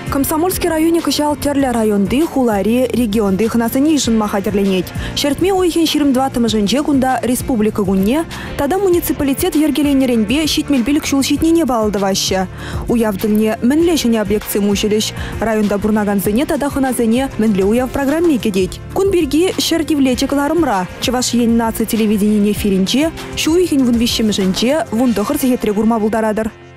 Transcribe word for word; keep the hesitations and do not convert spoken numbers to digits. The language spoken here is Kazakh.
Комсомольский районе кышал терлі районды, хулари, регионды хынасыне ишін махадерленет. Шертме ойхен ширим два тамыжынже кунда республика гунне, тада муниципалитет ергеленеренбе щитмелбилік шул щитнене балды ваще. Уявдылне мінлешіне объекции мушелеш. Районда бурнаганзыне тада хынасыне мінле уяв программе кедет. Кун берги шертивлечекларымра. Чываш ен наци телевидениене фиринче, шу ойхен вун вещемжынче, вун дохыр сехетре гурма булдарадыр.